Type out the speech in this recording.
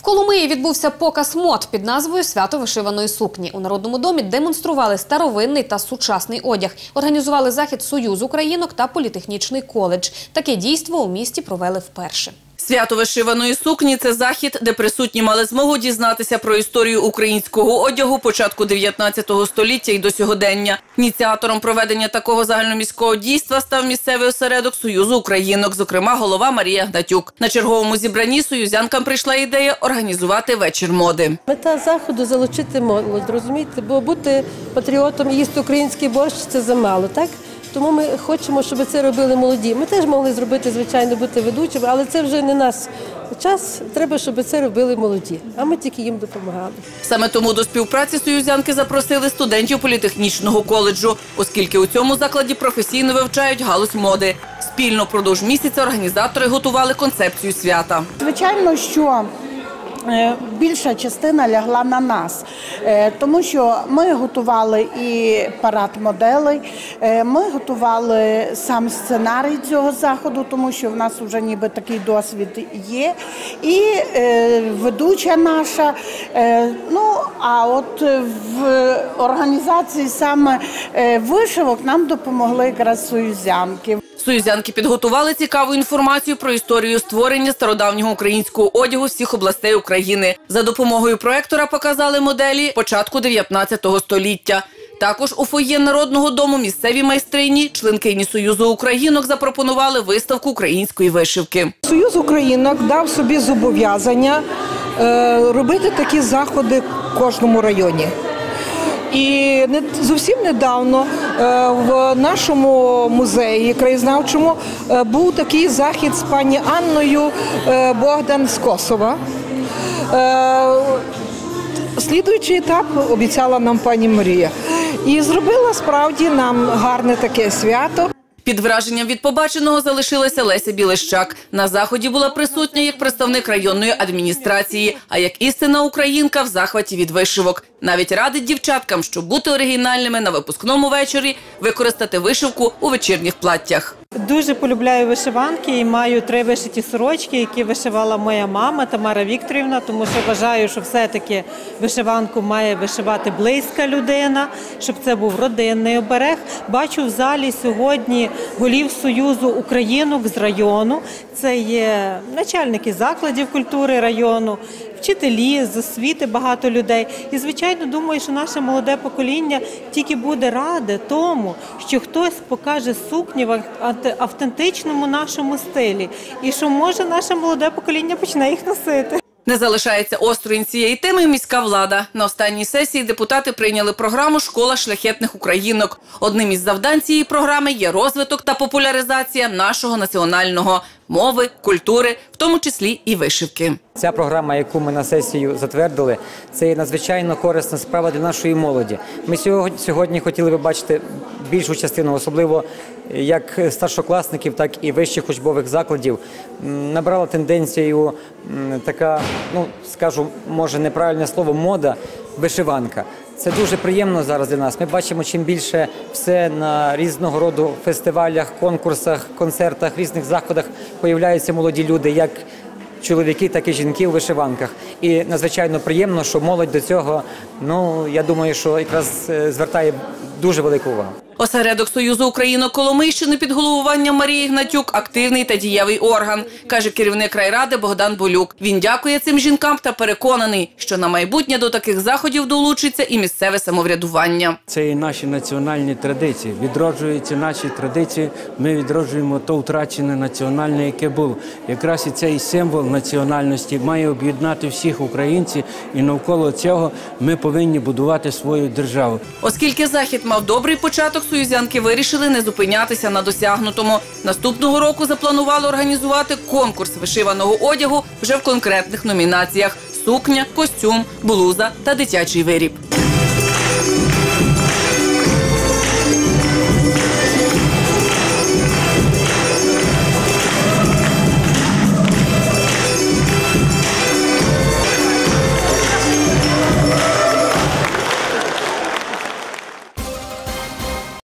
Коломиї відбувся показ мод під назвою «Свято вишиваної сукні». У Народному домі демонстрували старовинний та сучасний одяг. Організували захід Союз українок та політехнічний коледж. Таке дійство у місті провели вперше. Свято вишиваної сукні – це захід, де присутні мали змогу дізнатися про історію українського одягу початку 19 століття і до сьогодення. Ініціатором проведення такого загальноміського дійства став місцевий осередок Союзу українок, зокрема голова Марія Гнатюк. На черговому зібранні союзянкам прийшла ідея організувати вечір моди. Мета заходу – залучити молодь, розумієте? Бо бути патріотом і їсти український борщ – це замало, так? Тому ми хочемо, щоб це робили молоді. Ми теж могли зробити, звичайно, бути ведучими, але це вже не наш час. Треба, щоб це робили молоді, а ми тільки їм допомагали. Саме тому до співпраці союзянки запросили студентів політехнічного коледжу, оскільки у цьому закладі професійно вивчають галузь моди. Спільно впродовж місяця організатори готували концепцію свята. Звичайно, що більша частина лягла на нас, тому що ми готували і парад моделей, ми готували сам сценарій цього заходу, тому що в нас вже ніби такий досвід є, і ведуча наша, а от в організації саме вишивок нам допомогли якраз союзянки. Союзянки підготували цікаву інформацію про історію створення стародавнього українського одягу всіх областей України. За допомогою проектора показали моделі початку 19 століття. Також у фоє Народного дому місцеві майстрині, членкині Союзу українок, запропонували виставку української вишивки. Союз українок дав собі зобов'язання робити такі заходи в кожному районі. І зовсім недавно в нашому музеї краєзнавчому був такий захід з пані Анною Богдан з Косова. Слідуючий етап обіцяла нам пані Марія. І зробила справді нам гарне таке свято. Під враженням від побаченого залишилася Леся Білещак. На заході була присутня як представник районної адміністрації, а як істинна українка в захваті від вишивок. Навіть радить дівчаткам, щоб бути оригінальними на випускному вечорі, використати вишивку у вечірніх платтях. Дуже полюбляю вишиванки і маю 3 вишиті сорочки, які вишивала моя мама Тамара Вікторівна, тому що вважаю, що все-таки вишиванку має вишивати близька людина, щоб це був родинний оберег. Бачу в залі сьогодні голів Союзу українок з району. Це є начальники закладів культури району, вчителі, з освіти багато людей. І, звичайно, думаю, що наше молоде покоління тільки буде раде тому, що хтось покаже сукні в автентичному нашому стилі. І що, може, наше молоде покоління почне їх носити. Не залишається осторонь цієї теми міська влада. На останній сесії депутати прийняли програму «Школа шляхетних українок». Одним із завдань цієї програми є розвиток та популяризація нашого національного мови, культури, в тому числі і вишивки. Ця програма, яку ми на сесію затвердили, це є надзвичайно корисна справа для нашої молоді. Ми сьогодні хотіли би бачити більшу частину, особливо як старшокласників, так і вищих учбових закладів, набрала тенденцію така, скажу, може неправильне слово, мода, вишиванка. Це дуже приємно зараз для нас. Ми бачимо, чим більше все на різного роду фестивалях, конкурсах, концертах, різних заходах появляються молоді люди, як чоловіки, так і жінки у вишиванках. І надзвичайно приємно, що молодь до цього, я думаю, що якраз звертає дуже велику увагу. Осередок Союзу українок Коломийщини під головуванням Марії Гнатюк – активний та дієвий орган, каже керівник райради Богдан Болюк. Він дякує цим жінкам та переконаний, що на майбутнє до таких заходів долучиться і місцеве самоврядування. Це і наші національні традиції. Відроджуються наші традиції, ми відроджуємо то втрачене національне, яке було. Якраз і цей символ національності має об'єднати всіх українців, і навколо цього ми повинні будувати свою державу. Оскільки захід мав добрий початок, союзянки вирішили не зупинятися на досягнутому. Наступного року запланували організувати конкурс вишиваного одягу вже в конкретних номінаціях – сукня, костюм, блуза та дитячий виріб.